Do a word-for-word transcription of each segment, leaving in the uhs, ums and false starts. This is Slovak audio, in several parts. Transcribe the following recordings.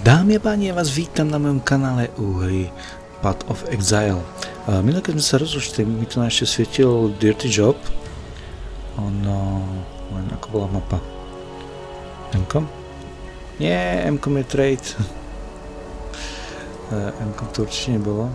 Dámy a páni, ja vás vítam na mojom kanále u hry Path of Exile. Minulé, keď sme sa rozlučili, mi tu ešte svietil Dirty Job. Ono... len ako bola mapa? M-kom? Nie, M-kom je trade. M-kom to určite nebolo.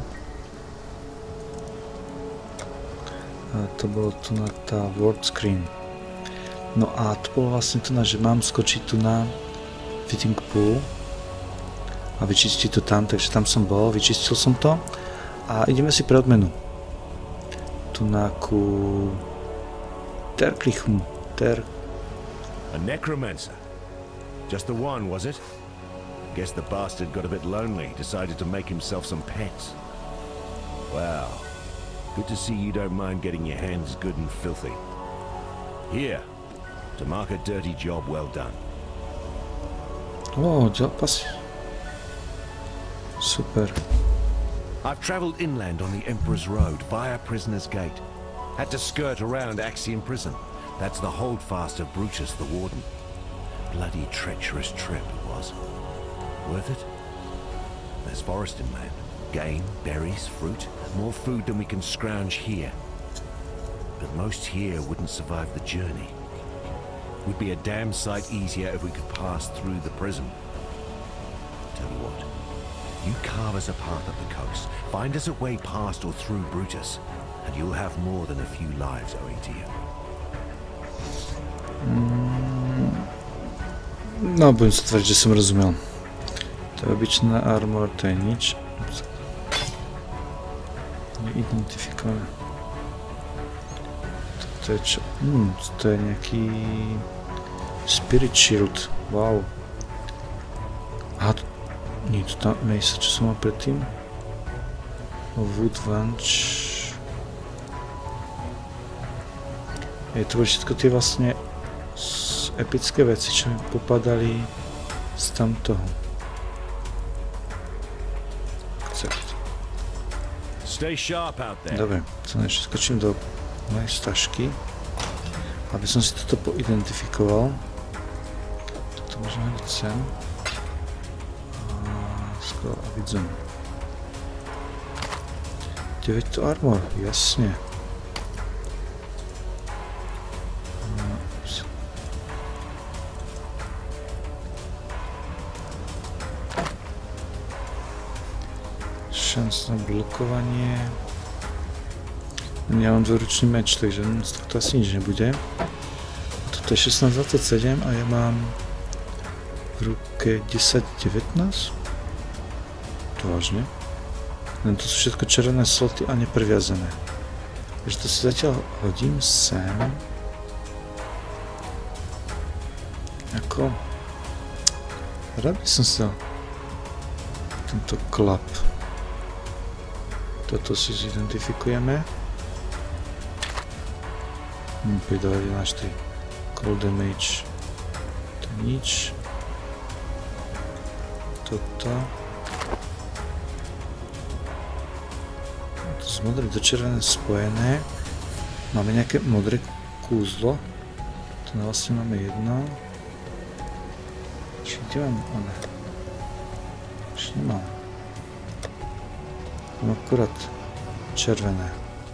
To bolo tu na tá World Screen. No a to bolo vlastne tu na, že mám skočiť tu na Fitting Pool a vyčistiť to tam, takže tam som bol, vyčistil som to a ideme si pre odmenu tu na ku Terklichum. Ter... A necromancer? Just the one, was it? Guess the bastard got a bit lonely, decided to make himself some pets. Well, good to see you don't mind getting your hands good and filthy. Here, to mark a dirty job well done. Oh, zápas. Super. I've traveled inland on the Emperor's Road via Prisoner's Gate. Had to skirt around Axiom Prison. That's the holdfast of Brutus the Warden. Bloody treacherous trip it was. Worth it? There's forest inland. Game, berries, fruit. More food than we can scrounge here. But most here wouldn't survive the journey. Would be a damn sight easier if we could pass through the prison. Tell you what. You carve us a path up the coast, find us a way past or through Brutus, and you'll have more than a few lives owing to you. Mm, no, budem sa tvrdiť, že som rozumel. To je obyčná armor, to je nič. Neidentifikované. Toto je čo? Hmm, to je nejaký... Spirit Shield, wow. Aha, to... Nie, to tam mesa, čo som mal predtým. Wood Vanch. Je to všetko tie vlastne epické veci, čo mi popadali z tamtoho. Dobre, to ešte skočím do mojej stašky, aby som si toto poidentifikoval. Toto môžem hodiť sem. A vidím. deväť to armor, jasne. Šanc na blokovanie. Ja mám dvojručný meč, takže to asi nič nebude. Toto je šestnásť dvadsaťsedem a ja mám v ruke desať devätnásť. Vážne. Len to sú všetko červené sloty a nepreviazané. Takže to si zatiaľ hodím sem. Ako... Rád by som sa... Tento klap. Toto si zidentifikujeme. Hm, pridávať jeden až tri. Cold damage. To je nič. Toto. Z modré do červené spojené. Máme nejaké modré kúzlo. To vlastne máme jedno. Či kde mám one? Už nemám. Mám akurát červené.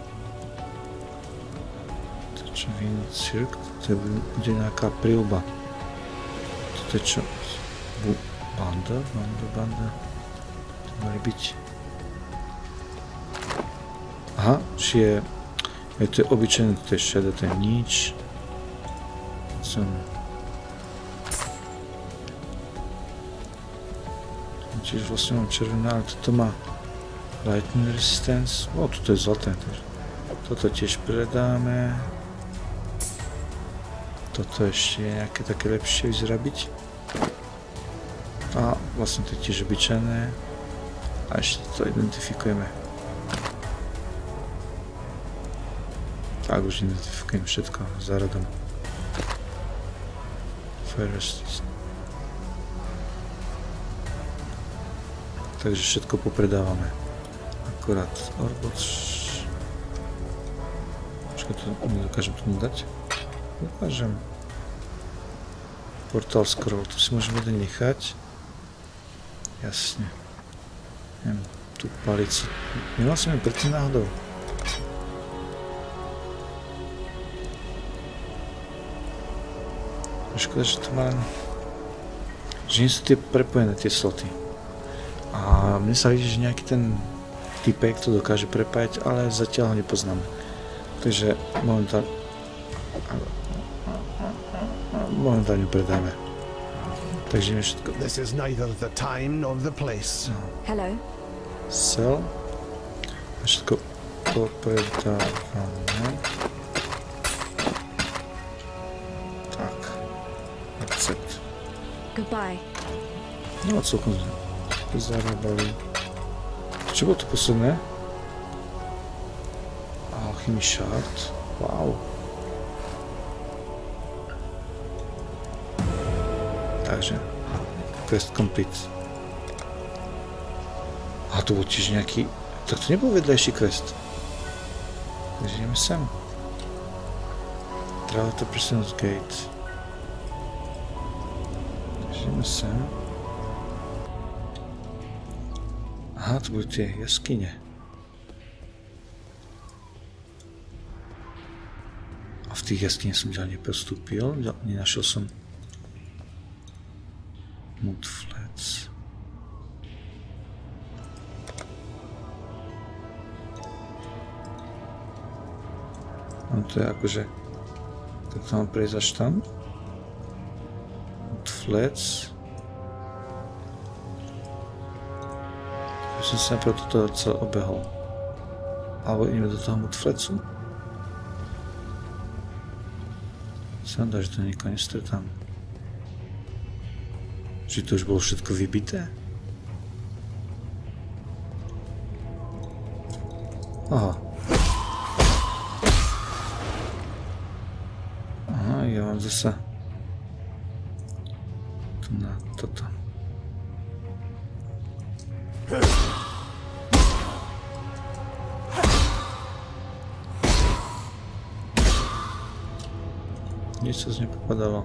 To čo Wind Cirque, to bude nejaká príľba. Toto je čo? Banda, banda, banda. To mali byť. Aha, či je... Je to obyčajné, to je šedé, to je nič. Som... Čiže vlastne mám červené, ale toto má... Lightning Resistance. O, toto je zlaté. Toto tiež predáme. Toto ešte je nejaké také lepšie vyzrabiť. A vlastne to je tiež obyčajné. A ešte to identifikujeme. Tak už identifikujem všetko za radom. First. Takže všetko popredávame. Akurát Orbot. Počkaj, to nedokážem tomu dať? Dokážem. Portal Scroll, to si môžeme jeden nechať. Jasne. Neviem, tú palicu. Nemal som ju predtým náhodou. Škoda, že to má len... Že nie sú tie prepojené tie sloty. A mne sa vidí, že nejaký ten typek to dokáže prepájať, ale zatiaľ ho nepoznám. Takže momentálne... Momentálne predáme. Takže ideme všetko... This is neither the time nor the place. Hello. Sell. A všetko popredávame. Tak. Accept. Goodbye. No celkom zarábali. Čo bolo to posledné? Alchemy shard. Wow. Takže. Quest complete. A to bol tiež nejaký... Tak to nebol vedľajší quest. Takže ideme sem. Travel to Prisoner's Gate. Takže ideme sem. Aha, to budú tie jaskyne. A v tých jaskyne som ďalej nepostúpil. Nenašiel som Mudflats. No to je akože... Tak to mám prejsť až tam. Mudflats. Som sa najprv toto celé obehol. Alebo ideme do toho Mudflatsu. Sa dá, že to nikoho nestretám. Či to už bolo všetko vybité? Aha. Aha, ja mám zasa tu na toto. Nič sa z nej popadalo.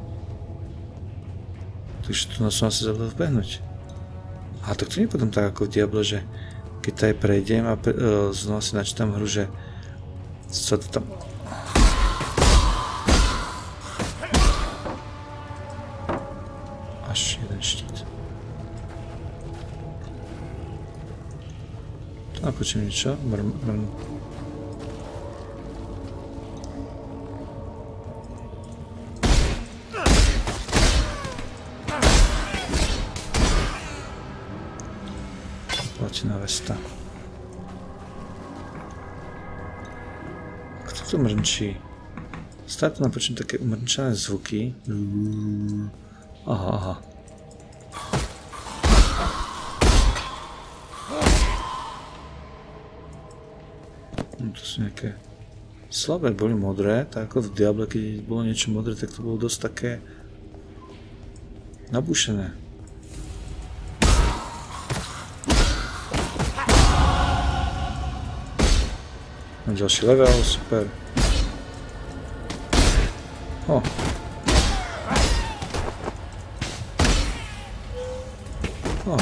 Takže tu nás som asi zabudol vbehnúť. A tak to nie je potom tak ako v Diablo, že keď tady prejdem a pre, uh, znova si načítam hru, že sa to tam... Až jeden štít. Tu napočím niečo, mrm, mrm. Platená vesta. Kto to mrnčí? Stále to napočím také umrnčané zvuky. Aha, aha. No, to sú nejaké slabé, boli modré, tak ako v Diable, keď bolo niečo modré, tak to bolo dosť také nabušené. Mám ďalší level, super. O. O.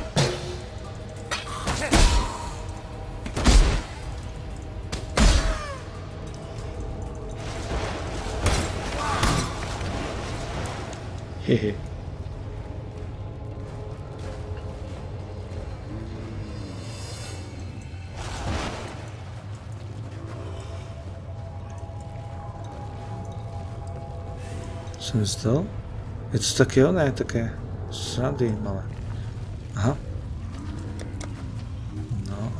Hehe. Som zdal? Je to také oné, také srandy malé. Aha. No a...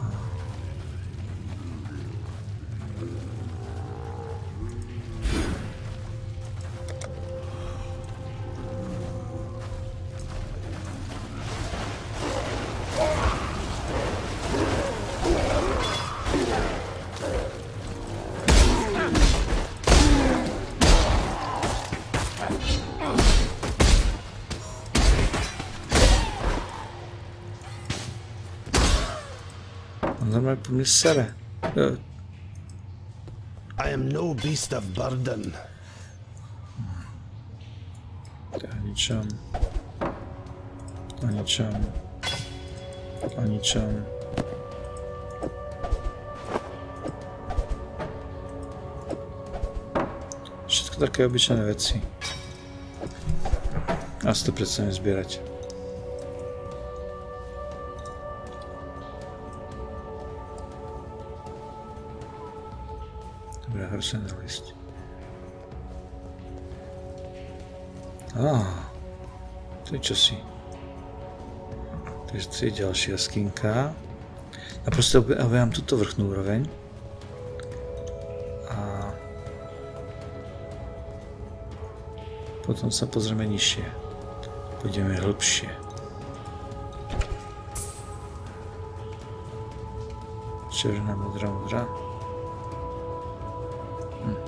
Normálne po mne sere. I am no beast of burden. O ničom. O ničom. O ničom. Všetko také obyčajné veci. A si to predstavím zbierať. Dobre, hrsený list. Á, to je čosi. Takže to je ďalšia skinka. A proste objavím túto vrchnú úroveň. A potom sa pozrieme nižšie. Pôjdeme hlbšie. Červená, modrá, modrá. Hm.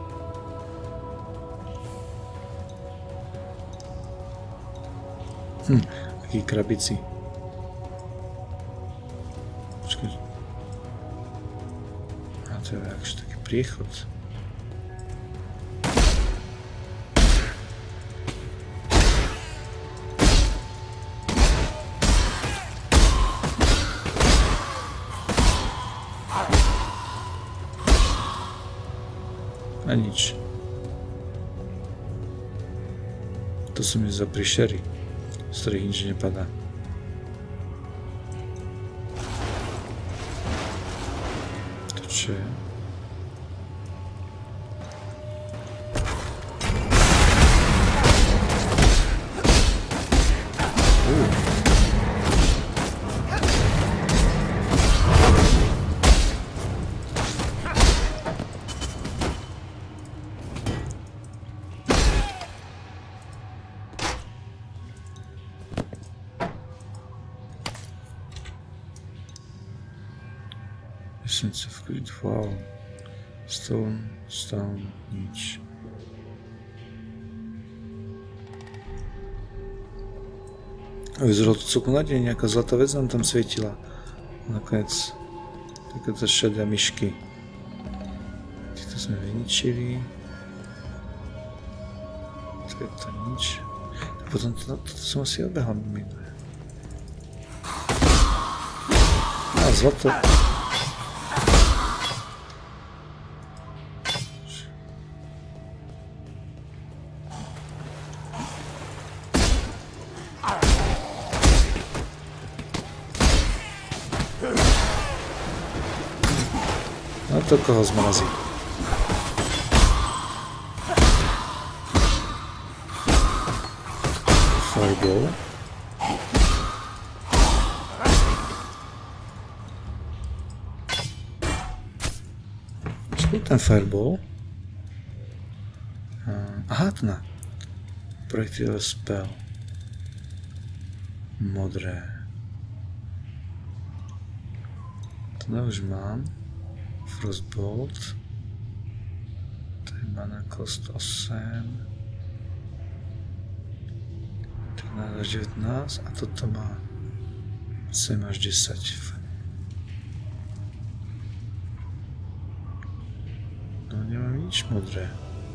Hm, aký krabici. Počkaj. A to je akže taký priechod. A nič. To sú mi za prišery, z ktorých nič nepadá. To čo je? Essence of good, wow. Stone, stone, nič. Vyzeralo to celkom nádejne, nejaká zlatá vec nám tam svietila. Nakoniec takéto šedé myšky. Týchto sme vyničili. To je to nič. A potom to, to, to som asi obehal minulé. A zlato. No to koho zmrazí. Fireball. Čo je ten fireball? Aha, to na. Projectile spell. Modré. To už mám. Frostbolt. To je mana cost osem. trinásť až devätnásť a toto má sedem až desať. No nemám nič modré.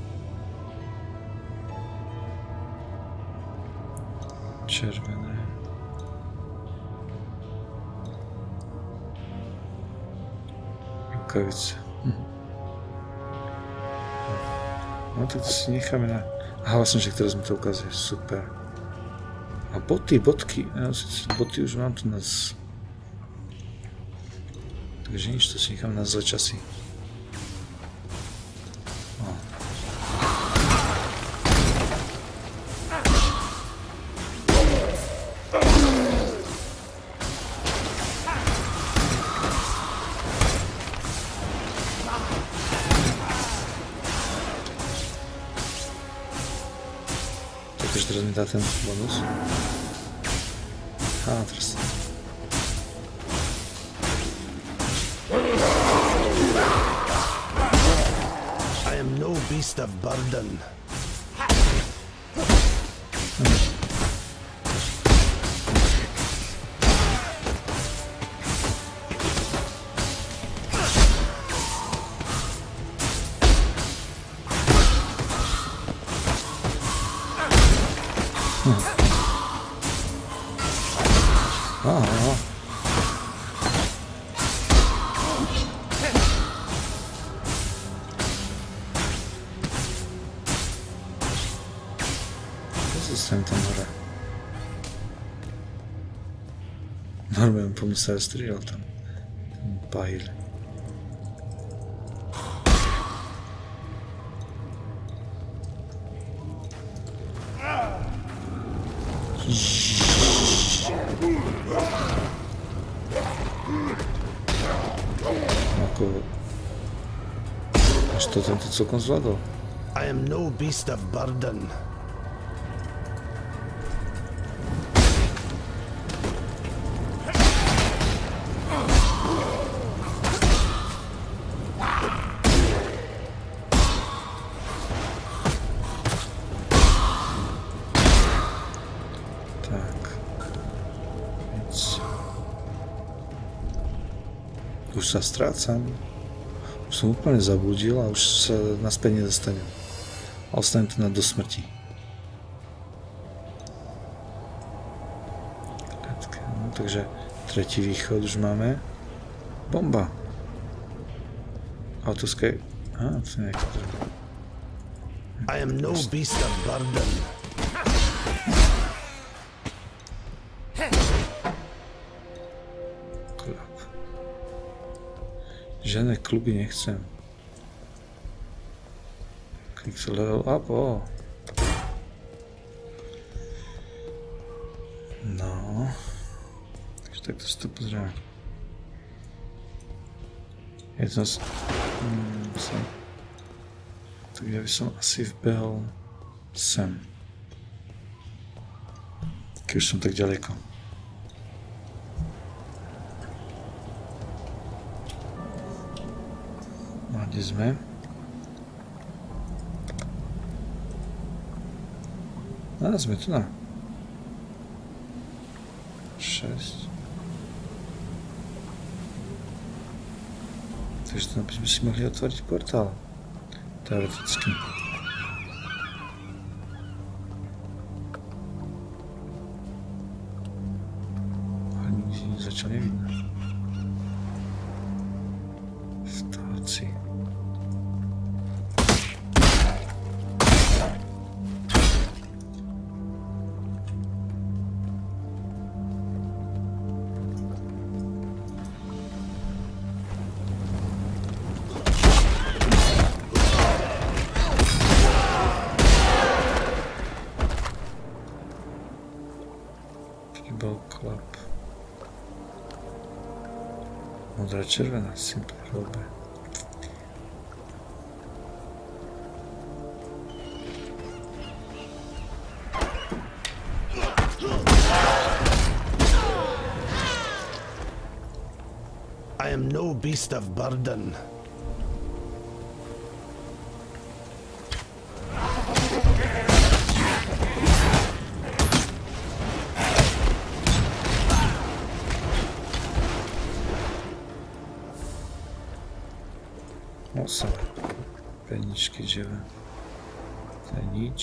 Červené. Rukavice. Hm. No tak to si necháme na... Aha, vlastne, že teraz mi to ukazuje. Super. A boty, bodky. Ja si boty už mám tu nás. Takže nič, to si nechám na zlé časy. Takže teraz mi dá ten bonus. Á, teraz. I am no beast of burden. Á, dostanem tam hore. Normálne po mne sa strieľal tam. Ten pahýl. Ako... Až to tento celkom zvládol. I am no beast of burden. Už sa strácam. Už som úplne zabudil a už sa naspäť nedostanem. A ostanem tu na do smrti. No, takže tretí východ už máme. Bomba. Autoscape. Á, to je nejaká druhá. I am no beast of burden. Žiadne kluby nechcem. Click to level up, oh. No. Takže takto si to pozrieme. Je to... Hmm, sem. Tak ja by som asi vbehol sem. Keď už som tak ďaleko. Kde sme? A, sme tu na šesť. Takže tu by sme si mohli otvoriť portál. Teoreticky. Ale nikdy nič začal nevidno. Vtáci. Modrá červená, simple robe. I am no beast of burden. osem. Peničky, živé. To je nič.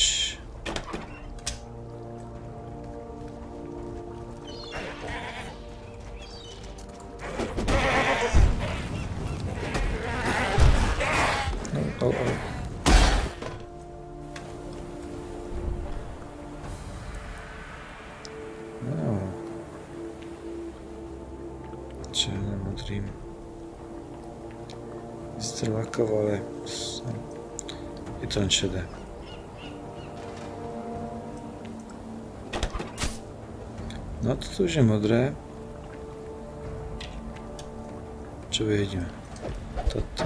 No, oh, oh. No. Černé, modrým. Strlákavo, ale je to len šedé. No toto už je modré. Čo vyjedíme? Toto.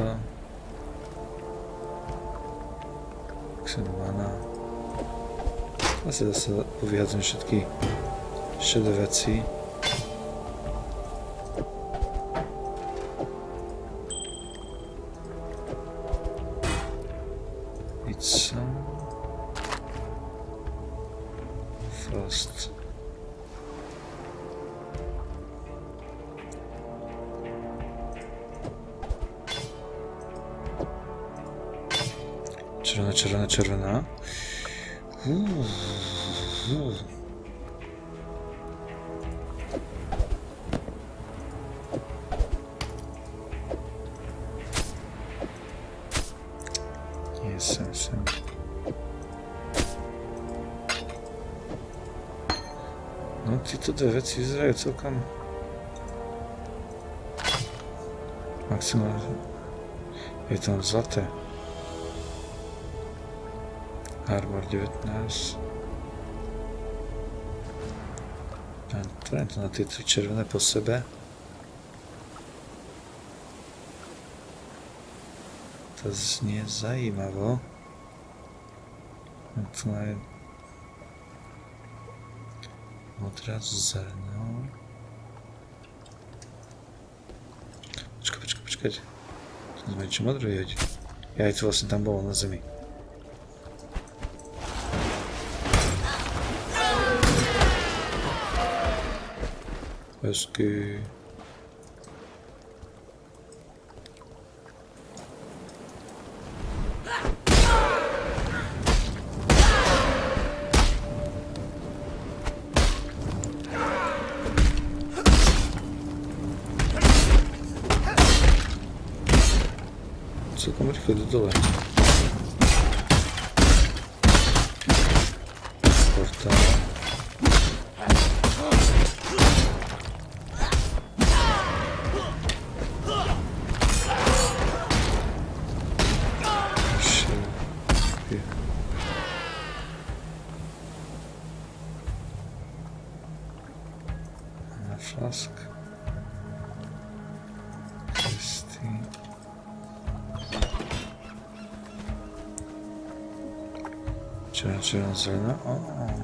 Xen mana. Asi zase povyhádzam všetky šedé veci. Frost. Červená, červená, červená. Uh, uh. Nie, sem, sem. No, títo dve veci vyzerajú celkom maximálne. Je tam zlaté. Armor devätnásť. Otvorím to na tie tri červené po sebe. To znie zajímavo. Tu je modrá zrno. Počkaj, počkaj, počkaj. Tu sme niečo modré jeď. Ja aj to vlastne tam bolo na zemi. Hezky. Celkom rýchlo do dole. Portál. Na flask. Červená, červená, zelená. Oh.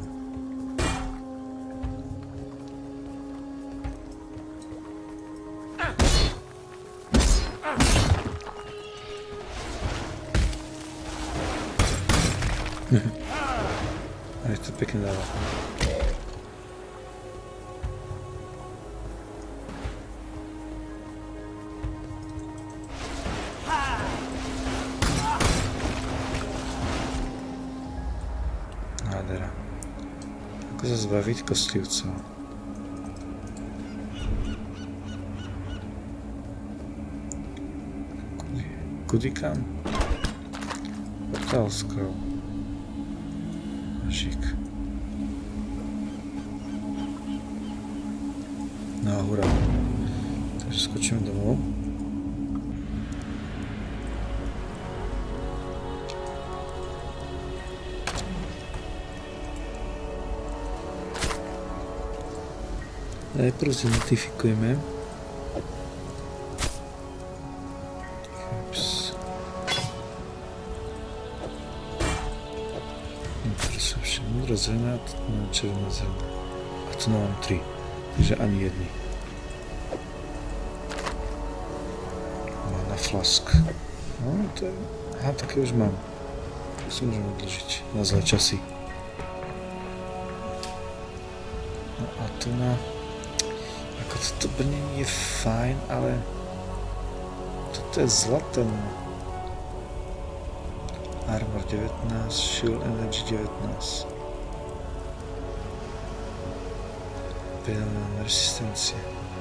Aj to pekne dáva. Ako sa zbaviť kostlivcov? Kudy? Kudy kam? Portál skrov. Žík. No hurá. Takže skočíme domov. Najprv identifikujeme. Ups. Teraz sú všetko modrá zelená, červená zelená. A tu mám tri, takže ani jedný. Mám na flask. No, to je... Aha, také už mám. To si môžem odložiť na zlé časy. No a tu na... Toto brnenie je fajn, ale toto je zlaté. Armor devätnásť, Shield Energy devätnásť. Pridaná resistencia.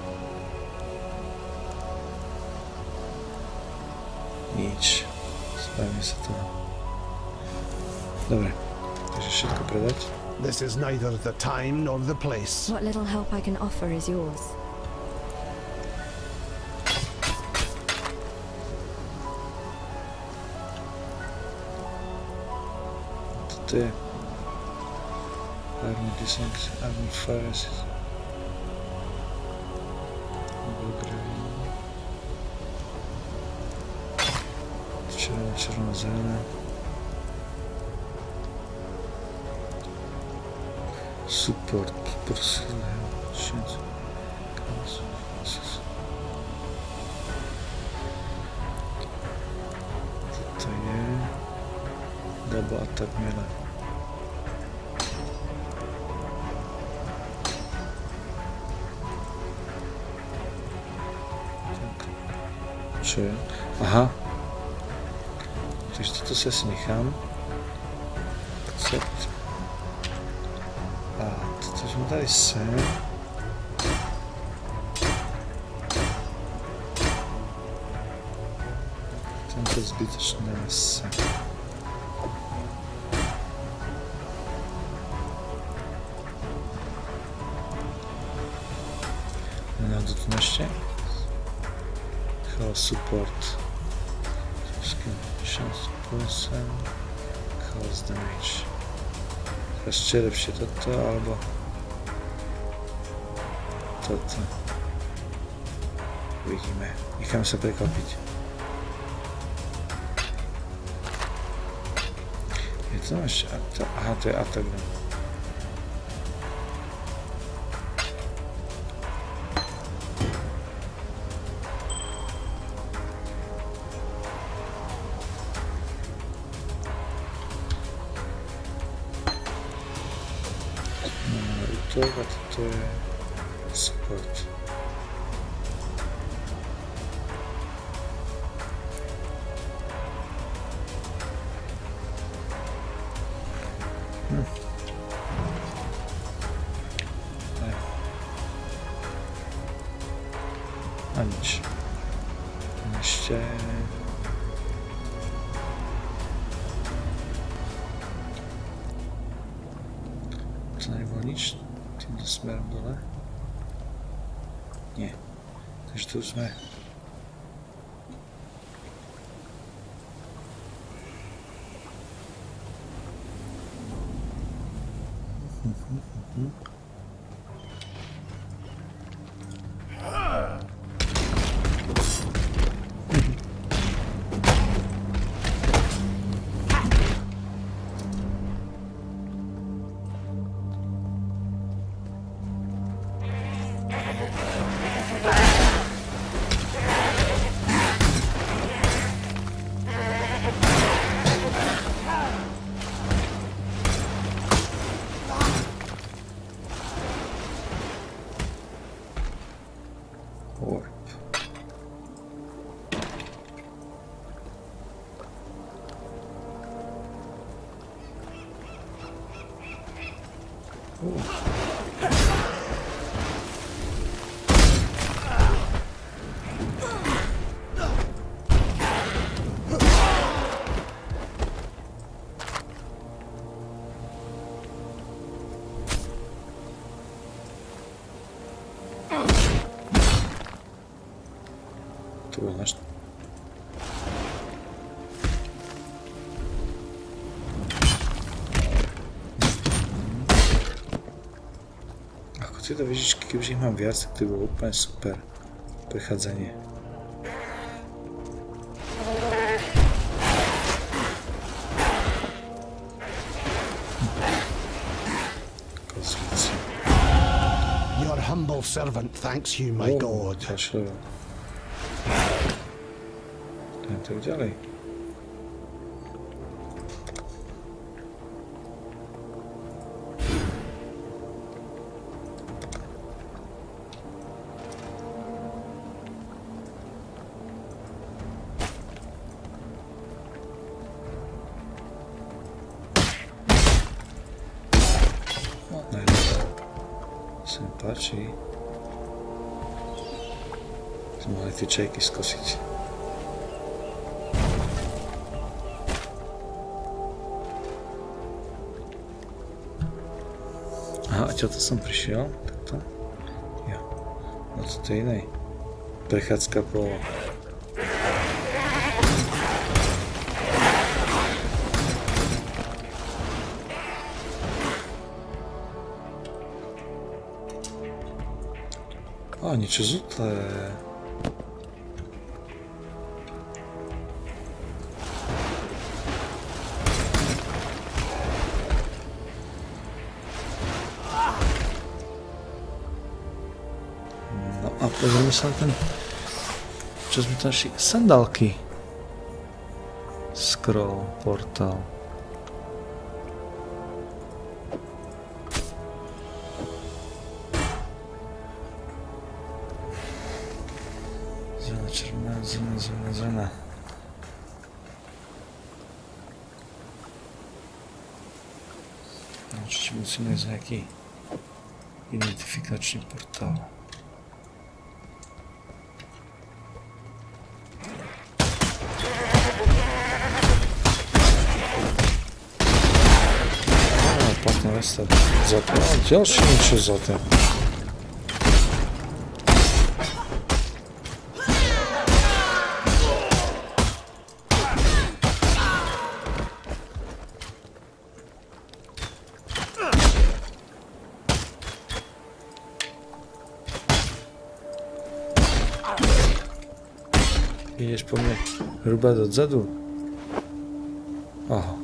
Nič. Zbavíme sa toho. Dobre, takže všetko predať. This is neither the time nor the place. What little help I can offer is yours. Toto je Army Descent, Army Fires. Červená, červená, zelená. Support, prosile, šenc. Toto je double attack melee. Čo je? Aha. Takže toto si asi nechám. Accept. A toto sme dali sem. Tento zbytočný dáme sem. kto tu ešte? Chaos support. Chaos damage. Teraz čo je lepšie, toto alebo toto. Uvidíme. Necháme sa prekvapiť. Je to ešte... Aha, to je attack. A toto je support. Hm. A nič. Ešte... To nebolo nič. Týmto smerom dole? Nie. Takže tu sme. To bol náš... Ako tieto vežičky, keďže ich mám viac, tak to bolo úplne super prechádzanie. Kozlici. Your humble servant thanks you, my god. Ďalšie. Tak ďalej. No, ne. Sa mi páči. Sme mali tie čajky skosiť. Aha, a čo to som prišiel? Takto? Jo. No to je iné. Prechádzka po... Á, niečo zutlé. Pozrieme sa na ten, čo sme tam šli, sandálky. Scroll, portál. Zelená, červená, zelená, zelená, zelená. Určite musíme ísť nejaký identifikačný portál. Zlaté. Ďalšie niečo zlaté. Ideš po mne rúbať odzadu? Aha.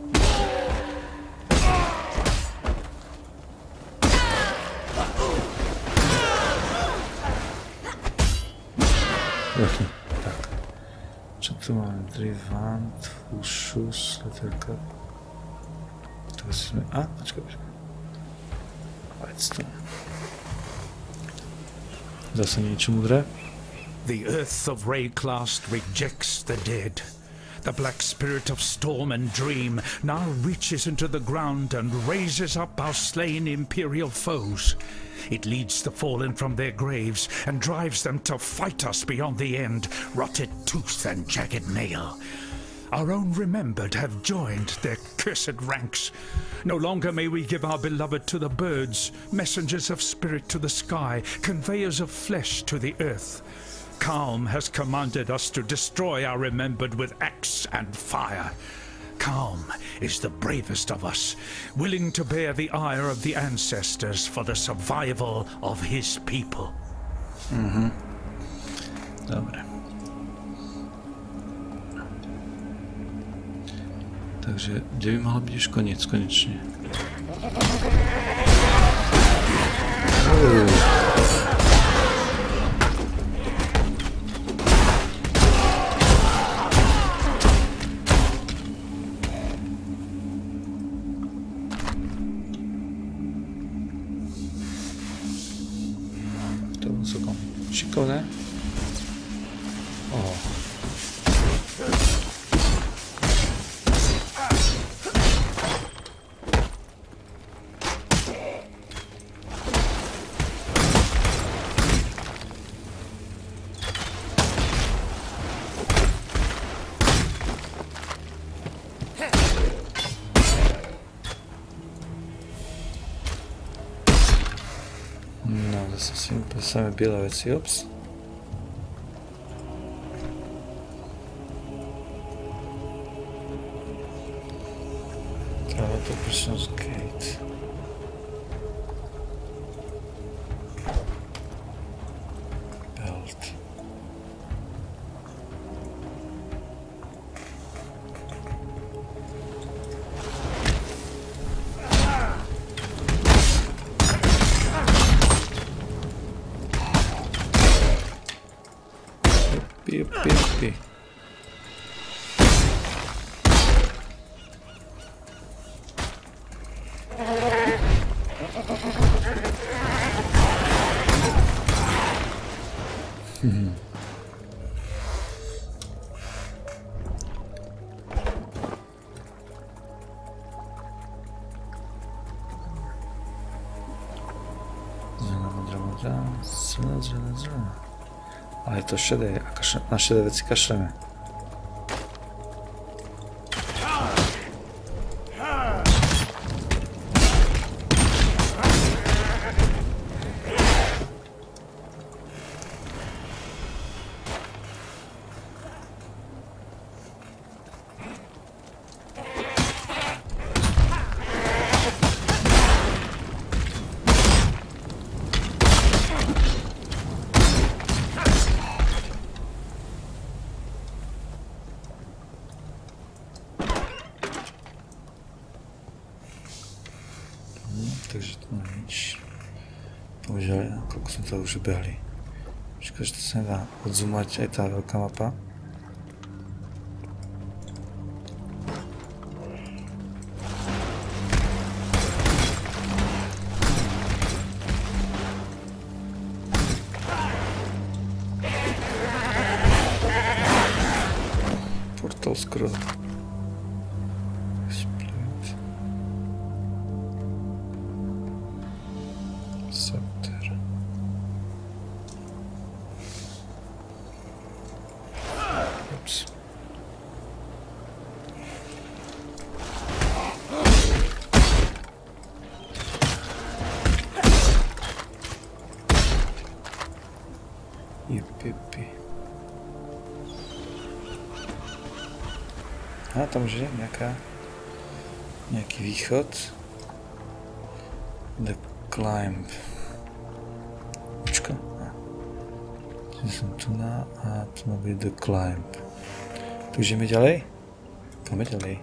Tak. Čo tu máme? Drivant, Fushus, leterka. To si sme... A, počkaj, počkaj. Vajc to. Zase niečo mudré. The earth of Rayclast rejects the dead. The black spirit of storm and dream now reaches into the ground and raises up our slain imperial foes. It leads the fallen from their graves and drives them to fight us beyond the end, rotted tooth and jagged nail. Our own remembered have joined their cursed ranks. No longer may we give our beloved to the birds, messengers of spirit to the sky, conveyors of flesh to the earth. Calm has commanded us to destroy our remembered with axe and fire. Calm is the bravest of us, willing to bear the ire of the ancestors for the survival of his people. Mhm. Dobre. Takže, kde by mohol byť už koniec, konečne? Uuu. To bolo celkom šikovné. Oh. Samé biele veci, ops. Táto Prisoners Gate. Belt. Yuppie, yuppie. Hmm. Zelená, modrá, modrá, zelená, zelená, zelená. Ale je to šedé, a kašle, na šedé veci kašleme. Takže to nie nič. Bohužiaľ, koľko sme to už behli. Škoda, že to sa nedá odzumať aj tá veľká mapa. Portál skoro. A tam už je nejaká, nejaký východ. The Climb. Počka. Som tu na a tu má byť The Climb. Tu ideme ďalej? Poďme ďalej.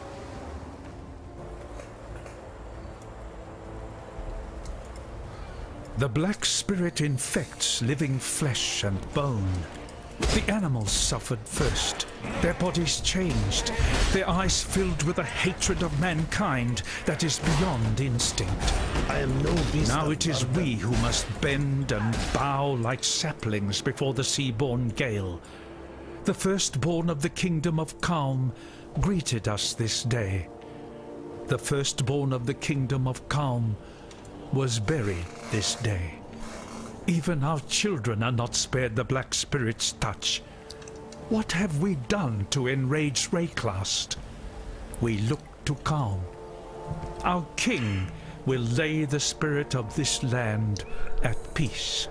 The black spirit infects living flesh and bone. The animals suffered first. Their bodies changed. Their eyes filled with a hatred of mankind that is beyond instinct. I am no beast Now of it is burden. we who must bend and bow like saplings before the sea-born gale. The firstborn of the kingdom of calm greeted us this day. The firstborn of the kingdom of calm was buried this day. Even our children are not spared the Black Spirit's touch. What have we done to enrage Rayclast? We look to calm. Our king will lay the spirit of this land at peace.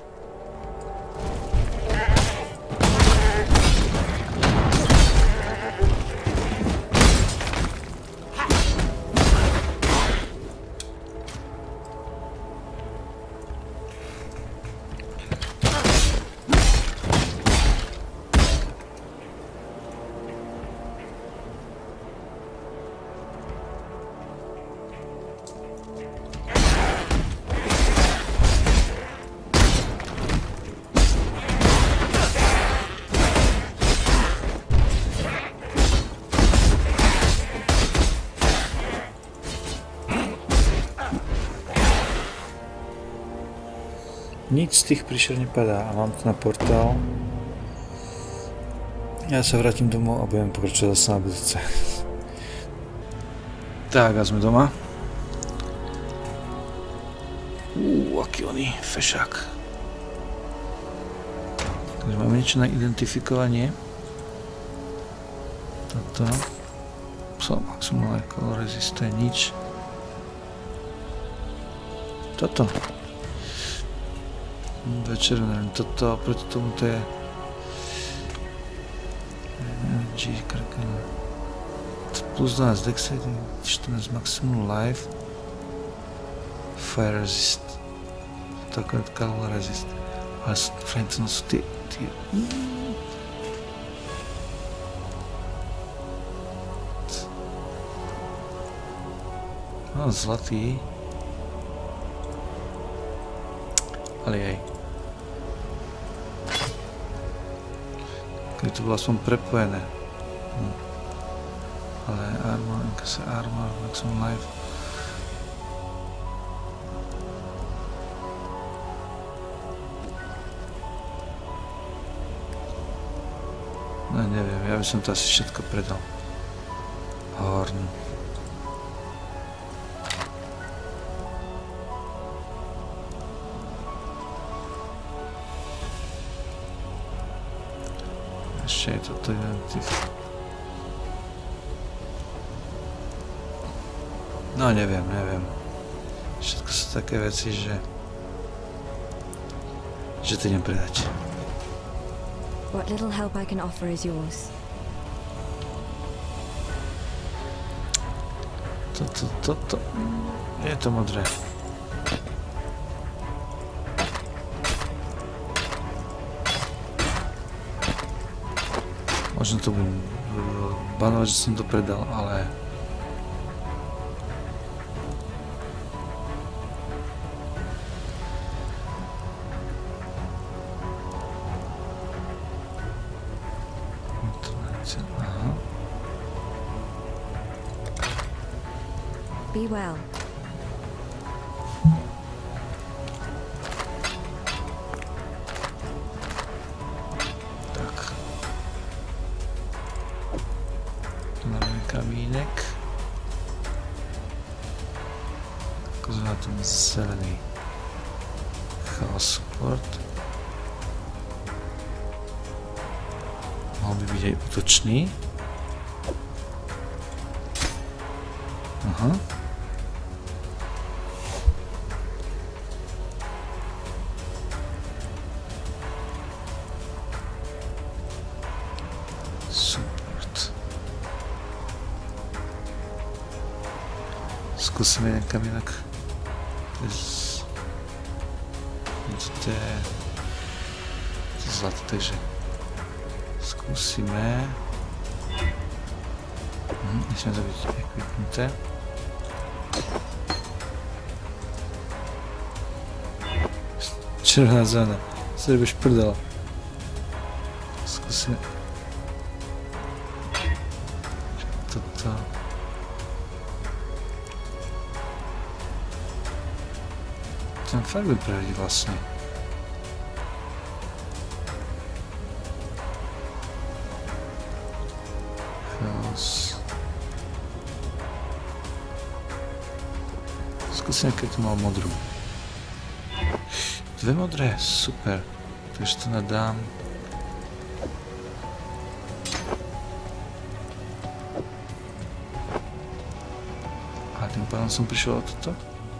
Nič z tých príšer nepadá a mám tu na portál. Ja sa vrátim domov a budem pokračovať zase na budúce. Tak a sme doma. Uuu, aký oný fešák. Takže máme niečo na identifikovanie. Toto. Psa maximálne color resistent, nič. Toto. Večer, neviem, toto, proti tomu to je Energy, krkana. Plus dvanásť Dexterity, štrnásť Maximum Life, Fire Resist, takové Color Resist, ale to sú tie, tie... No, zlatý. Ale aj. Keď to bolo aspoň prepojené. Hm. Ale armor, incase armor, maximum life. No neviem, ja by som to asi všetko predal. Horn. Ešte je toto identif. No neviem, neviem. Všetko sú také veci, že... že to idem predať. What little help I can offer is yours. Toto, toto... Je to modré. Možno to budem banovať, že som to predal, ale... Aha. Be well. Kamínek. Ako sme na tom zelený. Chaos support. Mohol by byť aj útočný. Aha. Skúsime nejakam inak. To je... to zlato, takže skúsime. Hm, nesmieme to byť equipnuté. Červená zóna, si robíš prdel. Skúsime. Toto. Ten farby prehľadí vlastne. Chaos. Skúsime, keď to mal modrú. Dve modré, super. Takže to nadám. A tým pádom som prišiel o toto.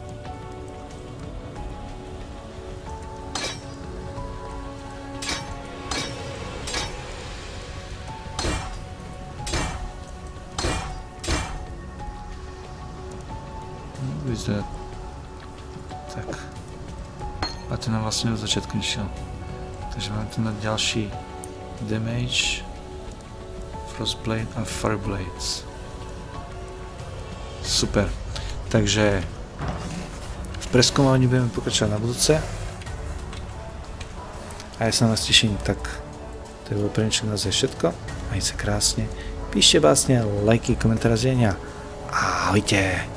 Vyzerá. Tak. A ten nám vlastne od začiatku nešiel. Takže máme tu na ďalší damage, Frostblade a Fireblades. Super. Takže v preskúmaní budeme pokračovať na budúce. A ja sa na vás teším, tak to je bolo pre dnešok naozaj všetko. Majte sa krásne, píšte básne, lajky, komentáre, zdieľania. Ahojte.